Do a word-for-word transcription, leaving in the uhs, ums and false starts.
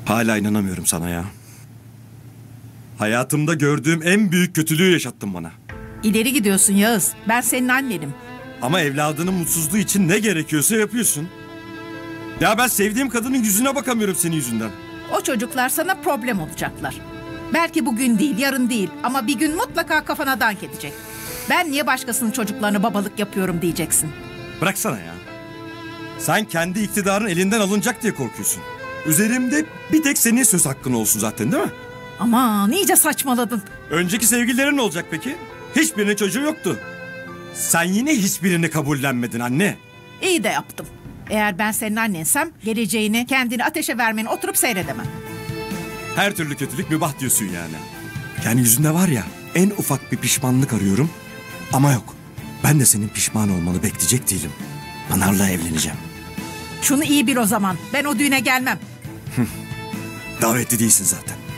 Hala inanamıyorum sana ya. Hayatımda gördüğüm en büyük kötülüğü yaşattın bana. İleri gidiyorsun Yağız. Ben senin annenim. Ama evladının mutsuzluğu için ne gerekiyorsa yapıyorsun. Ya ben sevdiğim kadının yüzüne bakamıyorum senin yüzünden. O çocuklar sana problem olacaklar. Belki bugün değil, yarın değil ama bir gün mutlaka kafana dank edecek. Ben niye başkasının çocuklarına babalık yapıyorum diyeceksin. Bıraksana ya. Sen kendi iktidarın elinden alınacak diye korkuyorsun. Üzerimde bir tek senin söz hakkın olsun zaten, değil mi? Aman iyice saçmaladın. Önceki sevgililerin ne olacak peki? Hiçbirinin çocuğu yoktu. Sen yine hiçbirini kabullenmedin anne. İyi de yaptım. Eğer ben senin annensem geleceğini kendini ateşe vermeni oturup seyredemem. Her türlü kötülük mübah diyorsun yani. Yani yüzünde var ya, en ufak bir pişmanlık arıyorum. Ama yok. Ben de senin pişman olmanı bekleyecek değilim. Pınar'la evleneceğim. Şunu iyi bil o zaman. Ben o düğüne gelmem. Davetli değilsin zaten.